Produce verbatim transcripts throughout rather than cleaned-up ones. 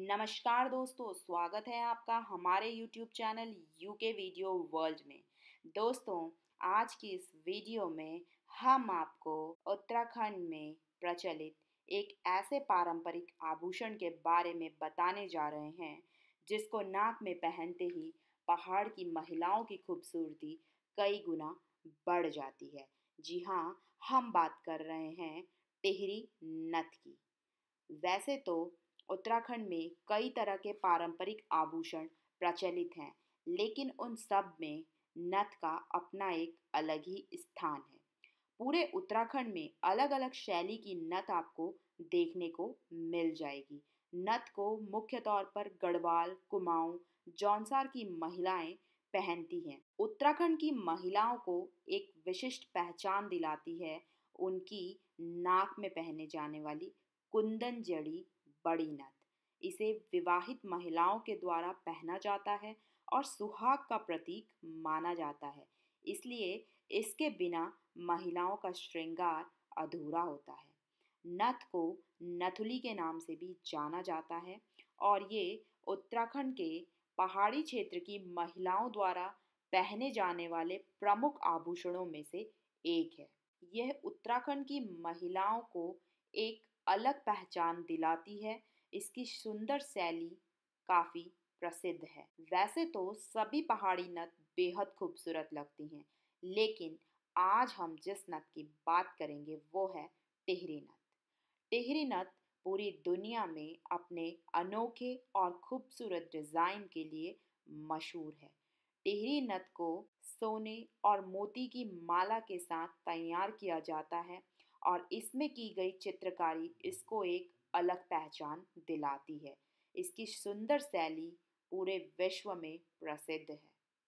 नमस्कार दोस्तों, स्वागत है आपका हमारे YouTube channel UK Video World में। दोस्तों, आज की इस वीडियो में हम आपको उत्तराखंड में प्रचलित एक ऐसे पारंपरिक आभूषण के बारे में बताने जा रहे हैं जिसको नाक में पहनते ही पहाड़ की महिलाओं की खूबसूरती कई गुना बढ़ जाती है। जी हाँ, हम बात कर रहे हैं टिहरी नथ की। वैसे तो उत्तराखंड में कई तरह के पारंपरिक आभूषण प्रचलित हैं, लेकिन उन सब में नथ का अपना एक अलग ही स्थान है। पूरे उत्तराखंड में अलग अलग शैली की नथ आपको देखने को मिल जाएगी। नथ को मुख्य तौर पर गढ़वाल, कुमाऊं, जौनसार की महिलाएं पहनती हैं। उत्तराखंड की महिलाओं को एक विशिष्ट पहचान दिलाती है उनकी नाक में पहने जाने वाली कुंदन जड़ी बड़ी नथ। इसे विवाहित महिलाओं के द्वारा पहना जाता है और सुहाग का प्रतीक माना जाता है। इसलिए इसके बिना महिलाओं का श्रृंगार अधूरा होता है। नथ को नथुली के नाम से भी जाना जाता है और ये उत्तराखंड के पहाड़ी क्षेत्र की महिलाओं द्वारा पहने जाने वाले प्रमुख आभूषणों में से एक है। यह उत्तराखंड की महिलाओं को एक अलग पहचान दिलाती है। इसकी सुंदर शैली काफी प्रसिद्ध है। वैसे तो सभी पहाड़ी नथ बेहद खूबसूरत लगती हैं, लेकिन आज हम जिस नथ की बात करेंगे वो है टिहरी नथ। टिहरी नथ पूरी दुनिया में अपने अनोखे और खूबसूरत डिजाइन के लिए मशहूर है। टिहरी नथ को सोने और मोती की माला के साथ तैयार किया जाता है और इसमें की गई चित्रकारी इसको एक अलग पहचान दिलाती है। इसकी सुंदर शैली पूरे विश्व में प्रसिद्ध है।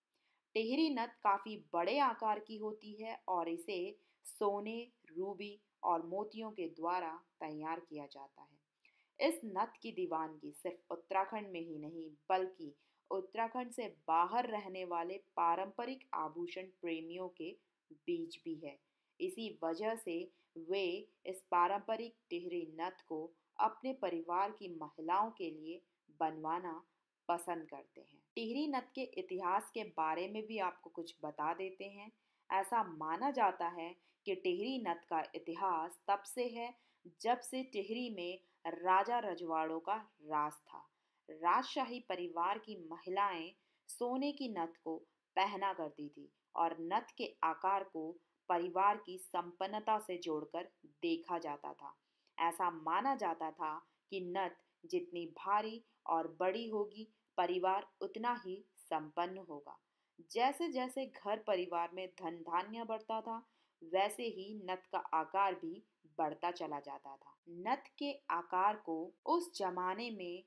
टिहरी नथ काफी बड़े आकार की होती है और इसे सोने, रूबी और मोतियों के द्वारा तैयार किया जाता है। इस नथ की दीवानगी सिर्फ उत्तराखंड में ही नहीं बल्कि उत्तराखंड से बाहर रहने वाले पारंपरिक आभूषण प्रेमियों के बीच भी है। इसी वजह से वे इस पारंपरिक टिहरी नथ को अपने परिवार की महिलाओं के लिए बनवाना पसंद करते हैं। टिहरी नथ के इतिहास के बारे में भी आपको कुछ बता देते हैं। ऐसा माना जाता है कि टिहरी नथ का इतिहास तब से है जब से टिहरी में राजा रजवाड़ों का राज था। राजशाही परिवार की महिलाएं सोने की नथ को पहना करती थी और नथ के आकार को परिवार की संपन्नता से जोड़कर देखा जाता था। ऐसा माना जाता था कि नथ जितनी भारी और बड़ी होगी, परिवार उतना ही संपन्न होगा। जैसे जैसे घर परिवार में धन धान्य बढ़ता था, वैसे ही नथ का आकार भी बढ़ता चला जाता था। नथ के आकार को उस जमाने में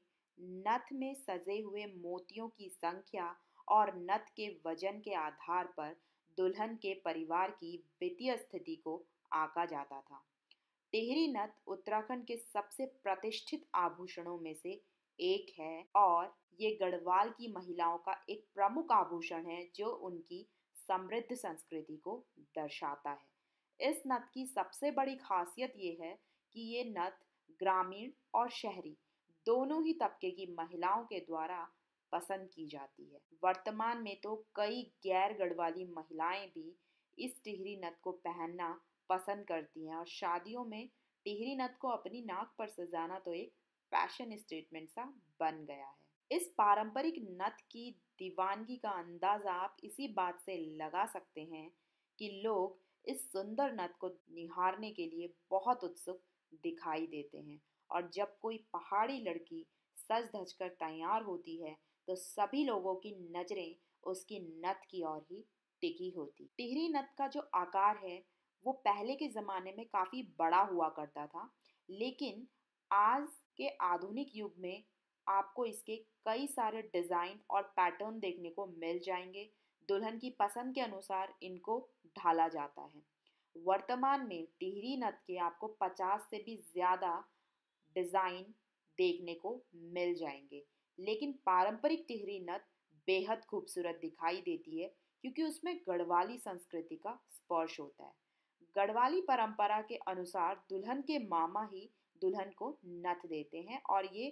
नथ में सजे हुए मोतियों की संख्या और नथ के वजन के आधार पर दुल्हन के परिवार की वित्तीय स्थिति को आंका जाता था। टिहरी नथ उत्तराखंड के सबसे प्रतिष्ठित आभूषणों में से एक है और ये गढ़वाल की महिलाओं का एक प्रमुख आभूषण है जो उनकी समृद्ध संस्कृति को दर्शाता है। इस नथ की सबसे बड़ी खासियत ये है कि ये नथ ग्रामीण और शहरी दोनों ही तबके की महिलाओं के द्वारा पसंद की जाती है। वर्तमान में तो कई गैर गढ़वाली महिलाएं भी इस टिहरी नथ को पहनना पसंद करती हैं और शादियों में टिहरी नथ को अपनी नाक पर सजाना तो एक फैशन स्टेटमेंट सा बन गया है। इस पारंपरिक नथ की दीवानगी का अंदाजा आप इसी बात से लगा सकते हैं कि लोग इस सुंदर नथ को निहारने के लिए बहुत उत्सुक दिखाई देते हैं और जब कोई पहाड़ी लड़की सज धज कर तैयार होती है तो सभी लोगों की नजरें उसकी नथ की ओर ही टिकी होती। टिहरी नथ का जो आकार है वो पहले के ज़माने में काफ़ी बड़ा हुआ करता था, लेकिन आज के आधुनिक युग में आपको इसके कई सारे डिज़ाइन और पैटर्न देखने को मिल जाएंगे। दुल्हन की पसंद के अनुसार इनको ढाला जाता है। वर्तमान में टिहरी नथ के आपको पचास से भी ज़्यादा डिज़ाइन देखने को मिल जाएंगे, लेकिन पारंपरिक टिहरी नथ बेहद खूबसूरत दिखाई देती है क्योंकि उसमें गढ़वाली संस्कृति का स्पर्श होता है। गढ़वाली परंपरा के अनुसार दुल्हन के मामा ही दुल्हन को नथ देते हैं और ये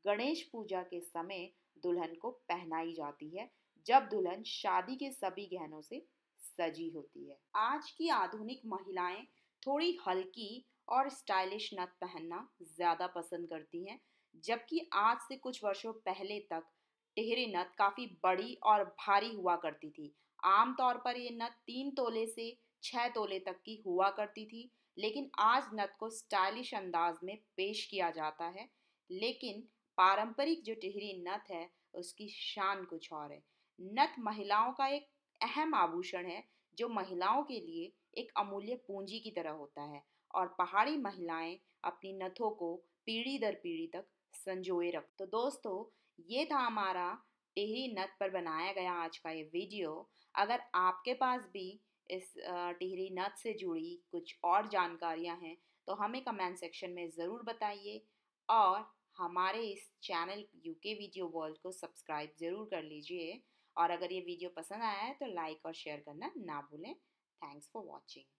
गणेश पूजा के समय दुल्हन को पहनाई जाती है, जब दुल्हन शादी के सभी गहनों से सजी होती है। आज की आधुनिक महिलाएं थोड़ी हल्की और स्टाइलिश नथ पहनना ज़्यादा पसंद करती हैं, जबकि आज से कुछ वर्षों पहले तक टिहरी नथ काफ़ी बड़ी और भारी हुआ करती थी। आमतौर पर ये नथ तीन तोले से छः तोले तक की हुआ करती थी, लेकिन आज नथ को स्टाइलिश अंदाज में पेश किया जाता है। लेकिन पारंपरिक जो टिहरी नथ है उसकी शान कुछ और है। नथ महिलाओं का एक अहम आभूषण है, जो महिलाओं के लिए एक अमूल्य पूंजी की तरह होता है, और पहाड़ी महिलाएं अपनी नथों को पीढ़ी दर पीढ़ी तक संजोए रख। तो दोस्तों, ये था हमारा टिहरी नथ पर बनाया गया आज का ये वीडियो। अगर आपके पास भी इस अ, टिहरी नथ से जुड़ी कुछ और जानकारियां हैं तो हमें कमेंट सेक्शन में ज़रूर बताइए, और हमारे इस चैनल यूके वीडियो वर्ल्ड को सब्सक्राइब ज़रूर कर लीजिए। और अगर ये वीडियो पसंद आया है तो लाइक और शेयर करना ना भूलें। Thanks for watching.